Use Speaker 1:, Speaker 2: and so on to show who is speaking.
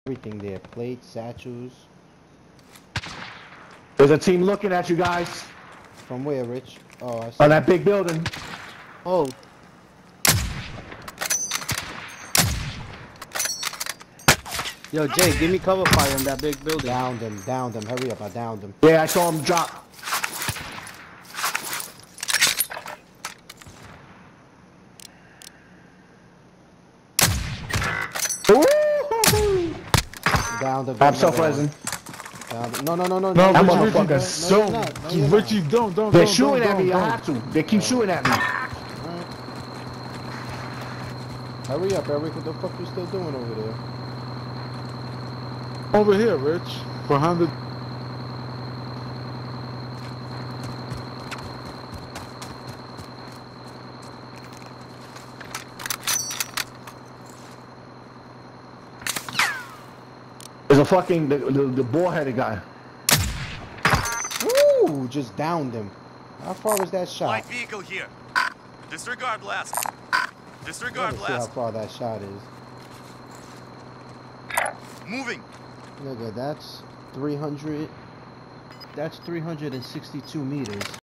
Speaker 1: Everything there. Plates, satchels.
Speaker 2: There's a team looking at you guys.
Speaker 1: From where, Rich? Oh, I see.
Speaker 2: On that big building.
Speaker 3: Oh. Yo, Jay, give me cover fire on that big building.
Speaker 1: Downed him, downed him. Hurry up, I downed him.
Speaker 2: Yeah, I saw him drop. Ooh!
Speaker 1: Downed him.
Speaker 2: I'm self-resing.
Speaker 1: No, no, no, no,
Speaker 4: No,
Speaker 1: no,
Speaker 4: Richie,
Speaker 2: motherfucker.
Speaker 4: Richie,
Speaker 1: No, you're not. No, you're not.
Speaker 4: Richie, don't.
Speaker 2: They're shooting at me. I have to. They keep shooting at me.
Speaker 1: Alright. Hurry up, Eric. What the fuck you still doing over there?
Speaker 4: Over here, Rich. Behind the...
Speaker 2: There's a fucking the ball-headed guy.
Speaker 1: Woo! Just downed him. How far was that shot?
Speaker 5: Light vehicle here. Disregard blast. Disregard
Speaker 1: Let's see how
Speaker 5: blast.
Speaker 1: far that shot is.
Speaker 5: Moving.
Speaker 1: Nigga, that's 300. That's 362 meters.